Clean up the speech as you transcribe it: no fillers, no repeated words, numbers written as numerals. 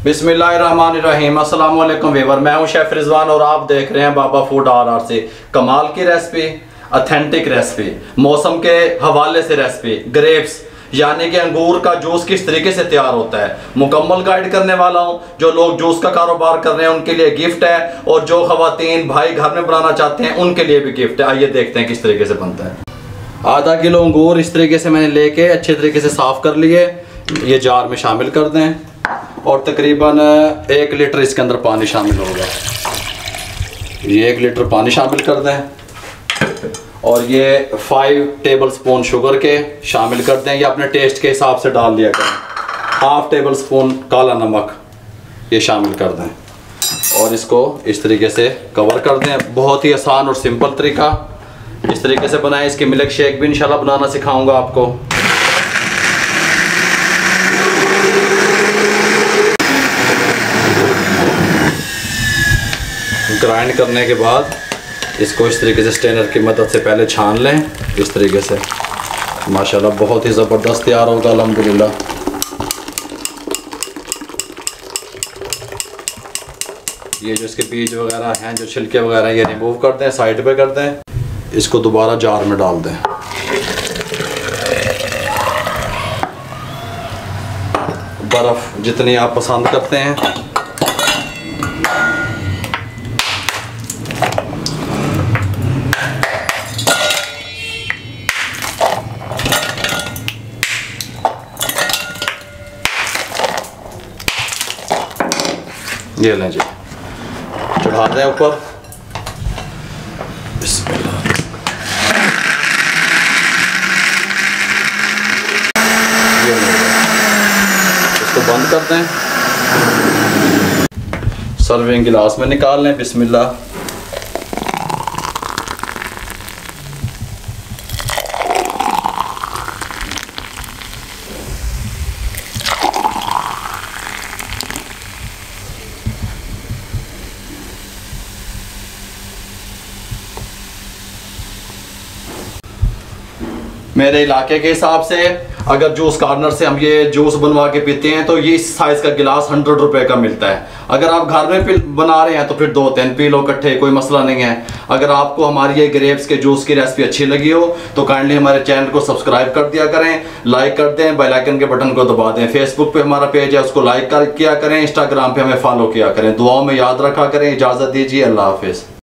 बिस्मिल्लाहिर्रहमानिर्रहीम। अस्सलाम वालेकुम वीवर, मैं हूं शेफ रिजवान और आप देख रहे हैं बाबा फूड RR से। कमाल की रेसिपी, ऑथेंटिक रेसिपी, मौसम के हवाले से रेसिपी, ग्रेप्स यानी कि अंगूर का जूस किस तरीके से तैयार होता है, मुकम्मल गाइड करने वाला हूं। जो लोग जूस का कारोबार कर रहे हैं उनके लिए गिफ्ट है, और जो खवातीन भाई घर में बनाना चाहते हैं उनके लिए भी गिफ्ट है। आइए देखते हैं किस तरीके से बनता है। आधा किलो अंगूर इस तरीके से मैंने लेके अच्छे तरीके से साफ़ कर लिए, ये जार में शामिल कर दें और तकरीबन 1 लीटर इसके अंदर पानी शामिल होगा। ये 1 लीटर पानी शामिल कर दें और ये 5 टेबल स्पून शुगर के शामिल कर दें। ये अपने टेस्ट के हिसाब से डाल दिया करें। 1/2 टेबल स्पून काला नमक ये शामिल कर दें और इसको इस तरीके से कवर कर दें। बहुत ही आसान और सिंपल तरीका, इस तरीके से बनाएं। इसकी मिल्क शेक भी इंशाल्लाह बनाना सिखाऊंगा आपको। ग्राइंड करने के बाद इसको इस तरीके से स्ट्रेनर की मदद से पहले छान लें। इस तरीके से माशाल्लाह बहुत ही ज़बरदस्त तैयार होगा अल्हम्दुलिल्लाह। ये जो इसके बीज वगैरह हैं, जो छिलके वगैरह हैं, ये रिमूव कर दें, साइड पे कर दें। इसको दोबारा जार में डाल दें। बर्फ़ जितनी आप पसंद करते हैं ये लें जी, चढ़ा दें ऊपर। इसको बंद कर दें, सर्विंग गिलास में निकाल लें। बिस्मिल्लाह। मेरे इलाके के हिसाब से अगर जूस कॉर्नर से हम ये जूस बनवा के पीते हैं तो ये इस साइज़ का गिलास 100 रुपए का मिलता है। अगर आप घर में बना रहे हैं तो फिर 2-3 पी लो इकट्ठे, कोई मसला नहीं है। अगर आपको हमारी ये ग्रेप्स के जूस की रेसिपी अच्छी लगी हो तो काइंडली हमारे चैनल को सब्सक्राइब कर दिया करें, लाइक कर दें, बेल आइकन के बटन को दबा दें। फेसबुक पे हमारा पेज है, उसको लाइक किया करें, इंस्टाग्राम पे हमें फॉलो किया करें। दुआओं में याद रखा करें। इजाज़त दीजिए, अल्लाह हाफिज़।